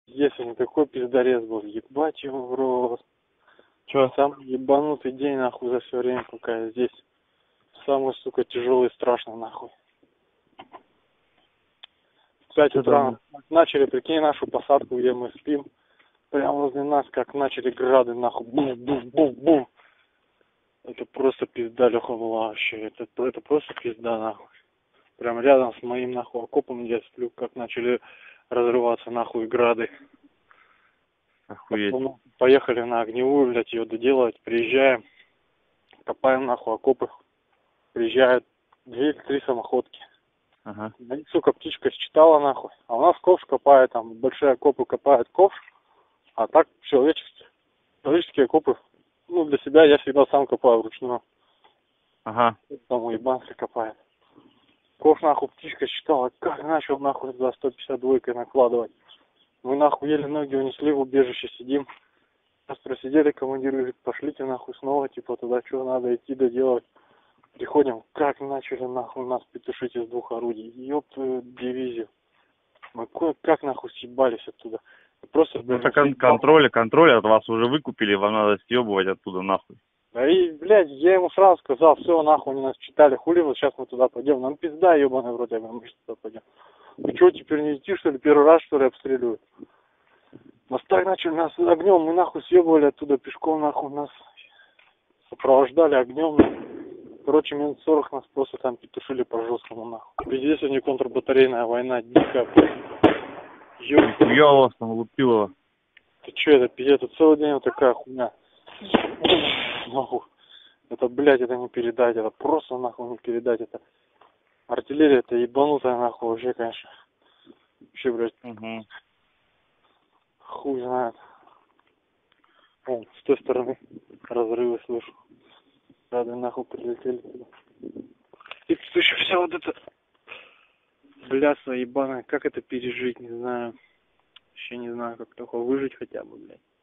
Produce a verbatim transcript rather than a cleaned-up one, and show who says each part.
Speaker 1: Если не такой пиздорез был, ебать его в рот.
Speaker 2: Чё?
Speaker 1: Самый ебанутый день, нахуй, за все время, пока я здесь. Самый, сука, тяжелый и страшный, нахуй. В пять утра начали, прикинь, нашу посадку, где мы спим. Прямо возле нас, как начали грады, нахуй, бум-бум-бум-бум. Это просто пизда, Леха, была вообще. Это, это просто пизда, нахуй. Прям рядом с моим, нахуй, окопом я сплю, как начали разрываться, нахуй, грады.
Speaker 2: Охуеть.
Speaker 1: Потом поехали на огневую, блядь, ее доделывать. Приезжаем, копаем, нахуй, окопы. Приезжают две-три самоходки.
Speaker 2: Ага.
Speaker 1: Сука, птичка считала, нахуй. А у нас ковш копает, там, большие окопы копает ковш. А так, человеческие, человеческие окопы, ну, для себя я всегда сам копаю вручную.
Speaker 2: Ага.
Speaker 1: Там уебанцы копает. Ковш, нахуй, птичка считала, как начал, нахуй, за сто пятьдесят двойкой накладывать. Мы, нахуй, еле ноги унесли, в убежище сидим. Сейчас просидели, командир говорит, пошлите, нахуй, снова, типа, туда что надо идти доделать. Приходим, как начали, нахуй, нас петушить из двух орудий. Ёб твою дивизию. Мы как, нахуй, съебались оттуда. Просто,
Speaker 2: ну, это кон контроль, контроль от вас уже выкупили, вам надо съебывать оттуда, нахуй.
Speaker 1: Да и, блядь, я ему сразу сказал, все, нахуй, они нас читали, хули, вот сейчас мы туда пойдем. Нам пизда, ебаный в рот, я говорю, мы туда пойдем. Вы что, теперь не идти, что ли, первый раз, что ли, обстреливают? Нас так начали, нас огнем, мы, нахуй, съебывали оттуда пешком, нахуй, нас сопровождали огнем, нахуй. Короче, минут сорок нас просто там петушили по-жесткому, нахуй. Везде сегодня контрбатарейная война, дикая.
Speaker 2: Нихуя у вас там лупилово.
Speaker 1: Ты че, это пиздец, это целый день вот такая хуйня. Нахуй. Это, блядь, это не передать, это просто, нахуй, не передать, это. Артиллерия, это ебанутая, нахуй, вообще, конечно. Вообще, блядь.
Speaker 2: Угу.
Speaker 1: Хуй знает. Вон, с той стороны разрывы слышу. Рады, нахуй, прилетели туда. И тут еще вся вот эта бляса ебаная, как это пережить, не знаю. Вообще не знаю, как такое выжить хотя бы, блядь.